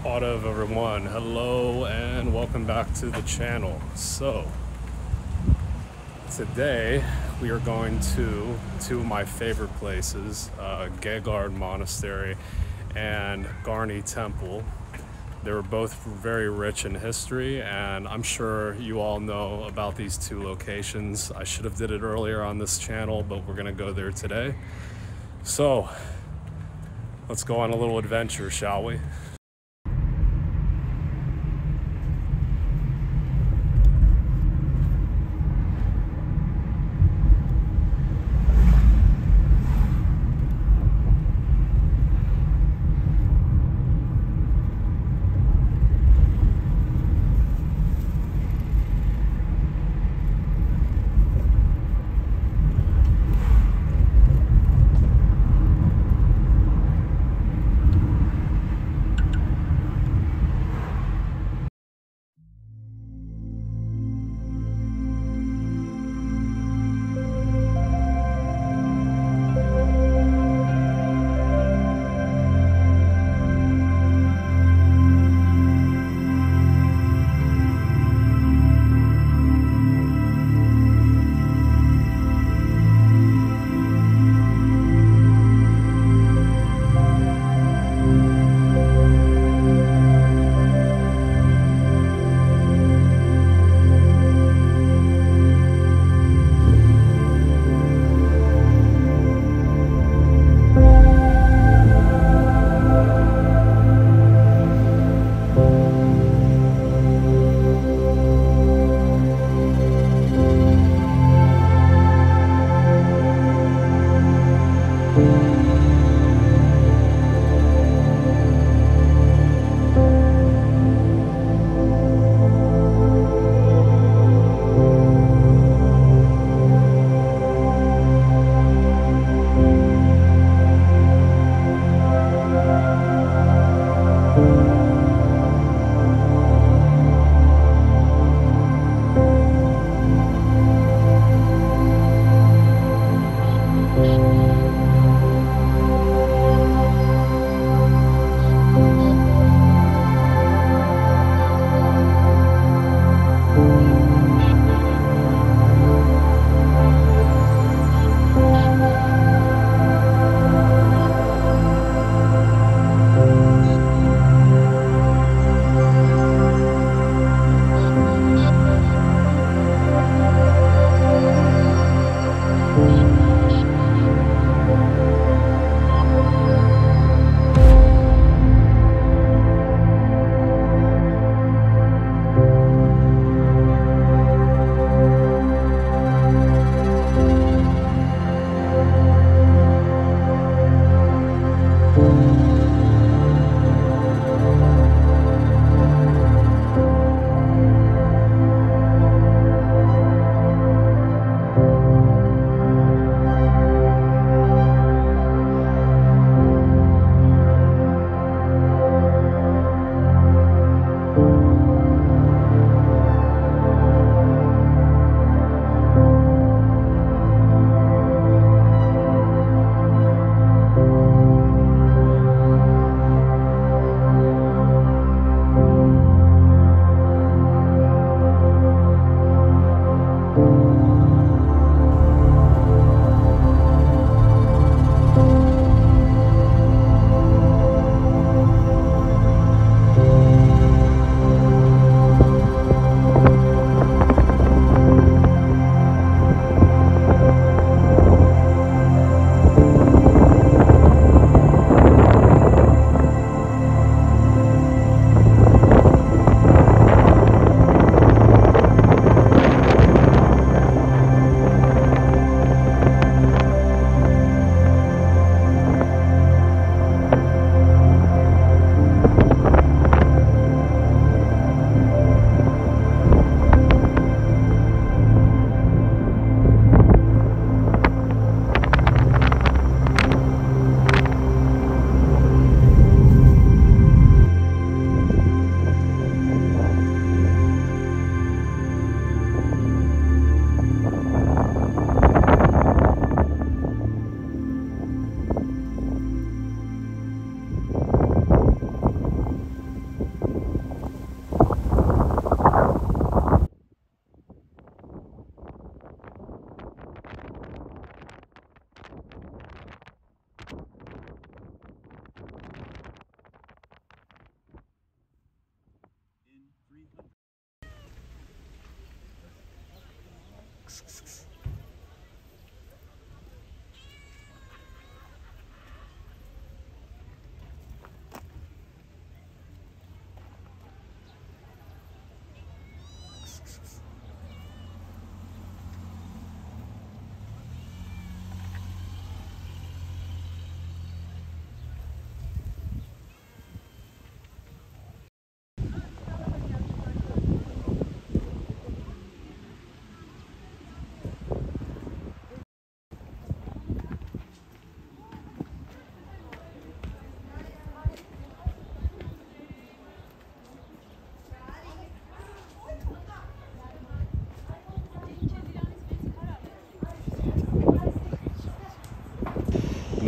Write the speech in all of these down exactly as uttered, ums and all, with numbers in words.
Barev everyone, hello and welcome back to the channel. So today we are going to two of my favorite places, uh, Geghard Monastery and Garni Temple. They were both very rich in history, and I'm sure you all know about these two locations. I should have did it earlier on this channel, but we're gonna go there today. So let's go on a little adventure, shall we?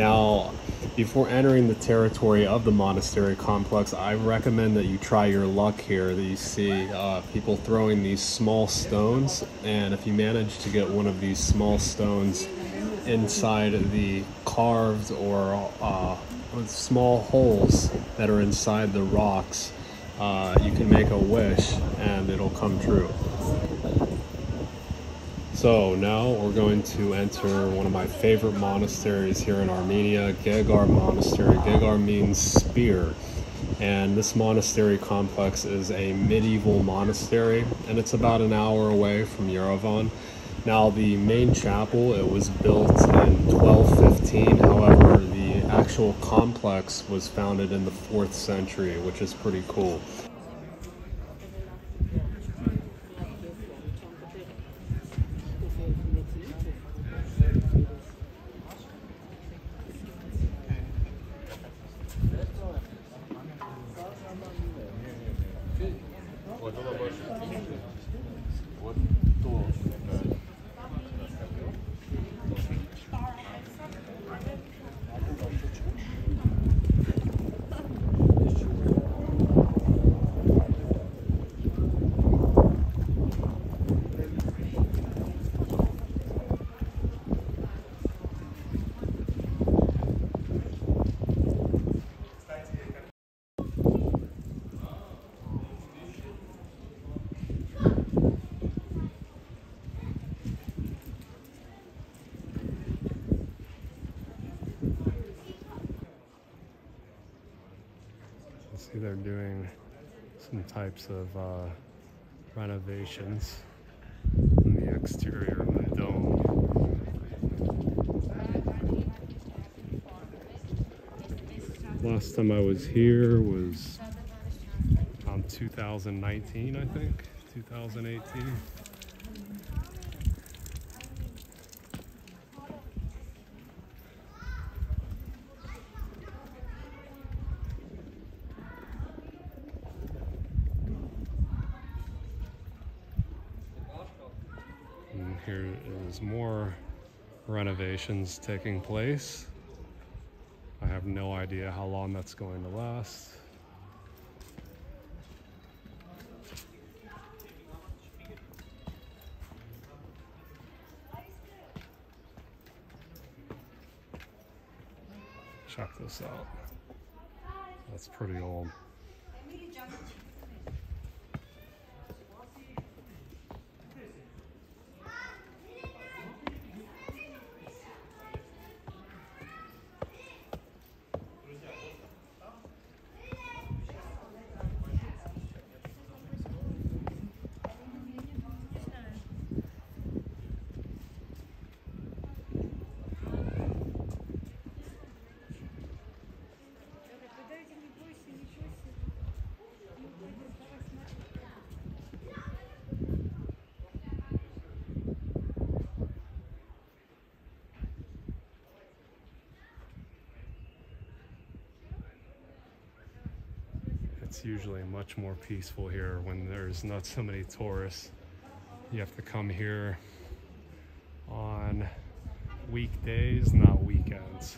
Now, before entering the territory of the monastery complex, I recommend that you try your luck here. That you see uh, people throwing these small stones, and if you manage to get one of these small stones inside the carved or uh, small holes that are inside the rocks, uh, you can make a wish and it'll come true. So now we're going to enter one of my favorite monasteries here in Armenia, Geghard Monastery. Geghard means spear, and this monastery complex is a medieval monastery, and it's about an hour away from Yerevan. Now the main chapel, it was built in twelve fifteen, however the actual complex was founded in the fourth century, which is pretty cool. See, they're doing some types of uh, renovations in the exterior of the dome. Last time I was here was around two thousand nineteen, I think, two thousand eighteen. And here is more renovations taking place. I have no idea how long that's going to last. Check this out. That's pretty old. It's usually much more peaceful here when there's not so many tourists. You have to come here on weekdays, not weekends.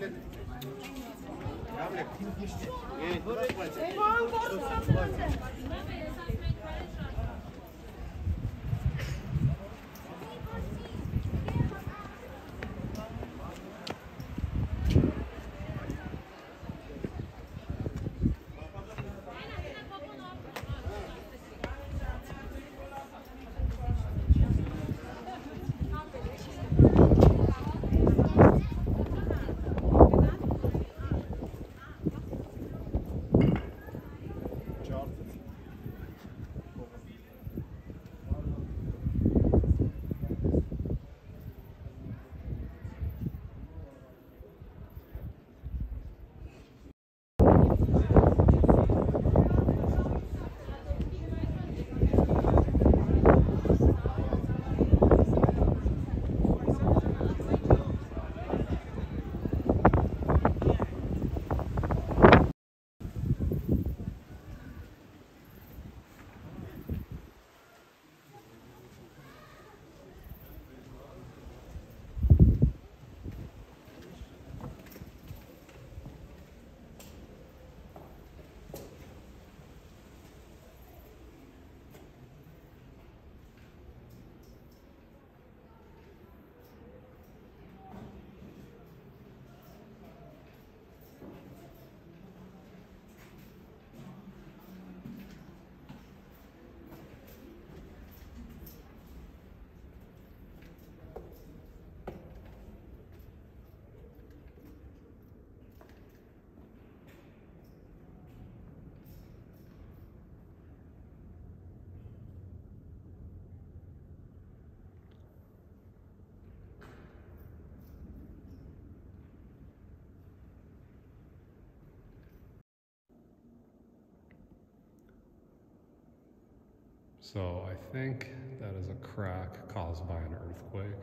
So I think that is a crack caused by an earthquake.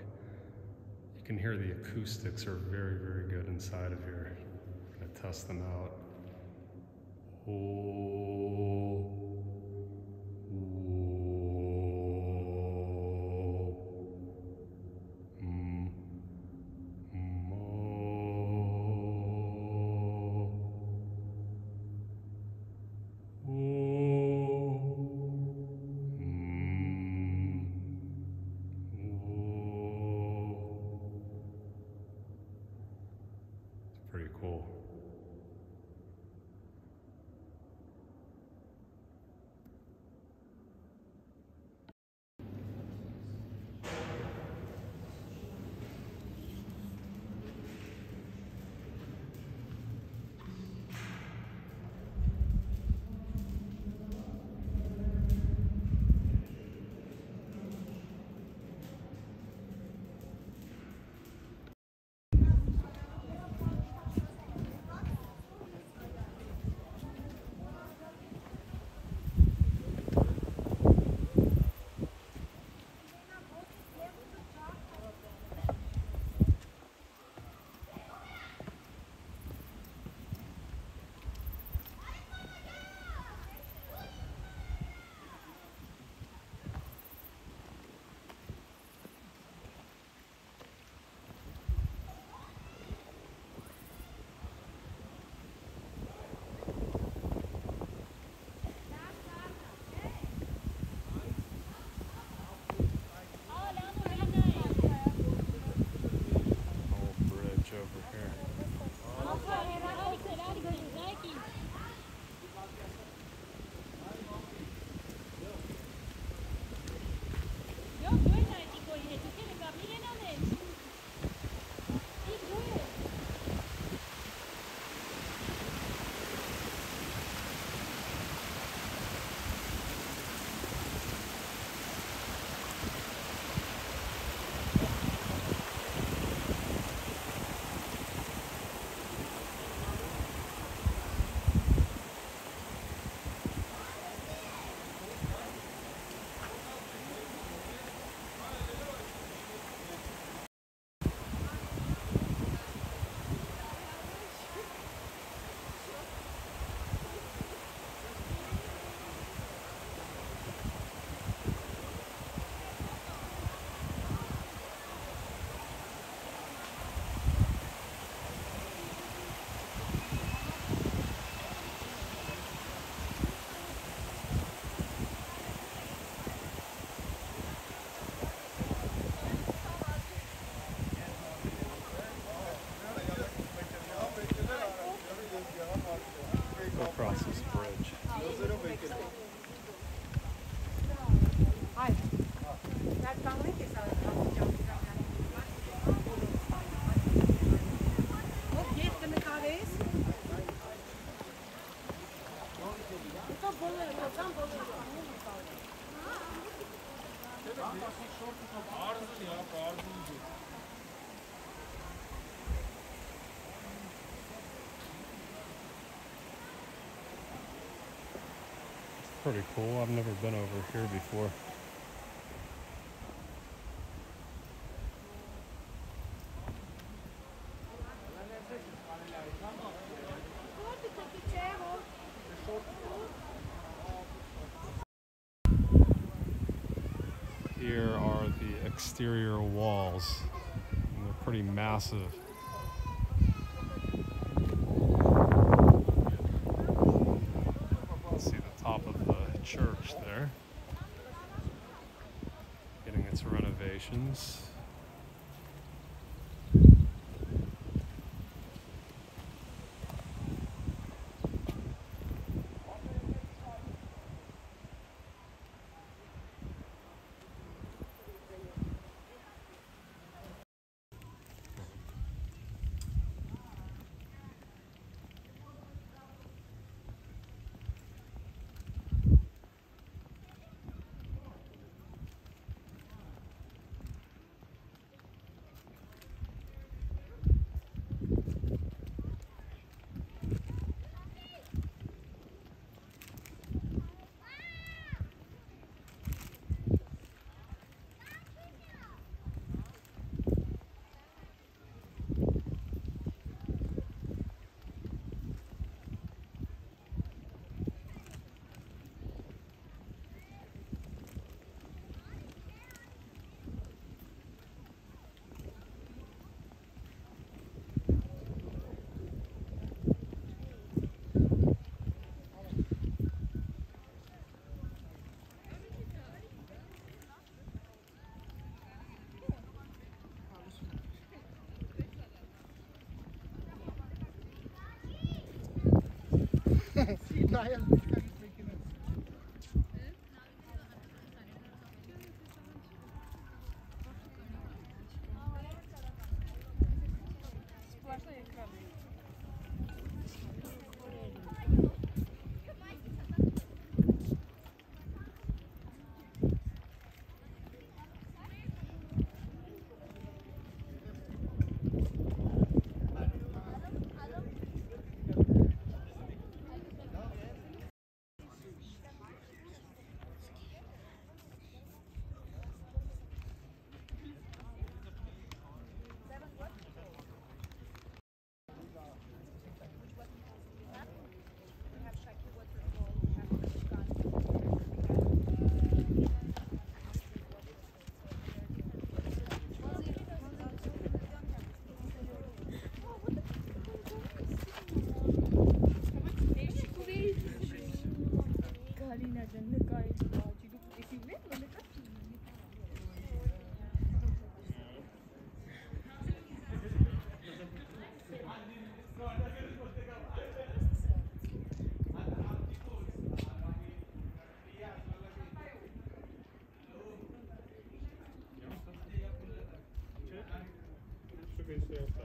You can hear the acoustics are very, very good inside of here. I'm gonna test them out. Oh. Mm. Mm. Pretty cool. Pretty cool. I've never been over here before. Here are the exterior walls. And they're pretty massive. See the top of the church there, getting its renovations. Should be safe.